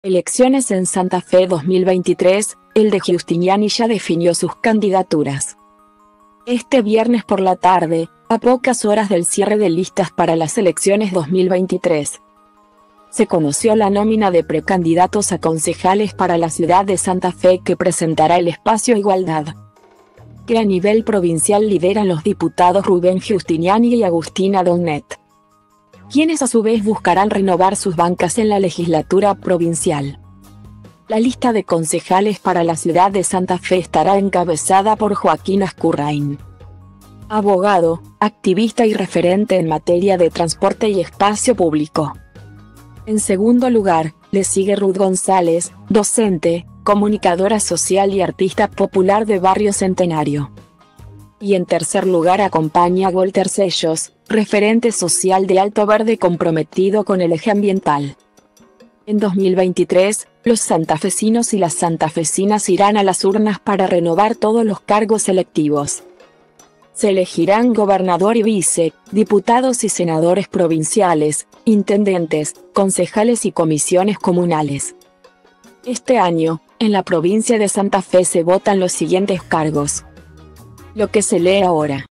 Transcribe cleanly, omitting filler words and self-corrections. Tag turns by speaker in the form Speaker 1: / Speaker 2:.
Speaker 1: Elecciones en Santa Fe 2023, el de Giustiniani ya definió sus candidaturas. Este viernes por la tarde, a pocas horas del cierre de listas para las elecciones 2023, se conoció la nómina de precandidatos a concejales para la ciudad de Santa Fe que presentará el espacio Igualdad, que a nivel provincial lideran los diputados Rubén Giustiniani y Agustina Donnet, quienes a su vez buscarán renovar sus bancas en la legislatura provincial. La lista de concejales para la ciudad de Santa Fe estará encabezada por Joaquín Ascurrain, abogado, activista y referente en materia de transporte y espacio público. En segundo lugar, le sigue Ruth González, docente, comunicadora social y artista popular de Barrio Centenario. Y en tercer lugar acompaña a Walter Sellos, referente social de Alto Verde comprometido con el eje ambiental. En 2023, los santafesinos y las santafesinas irán a las urnas para renovar todos los cargos electivos. Se elegirán gobernador y vice, diputados y senadores provinciales, intendentes, concejales y comisiones comunales. Este año, en la provincia de Santa Fe se votan los siguientes cargos. Lo que se lee ahora.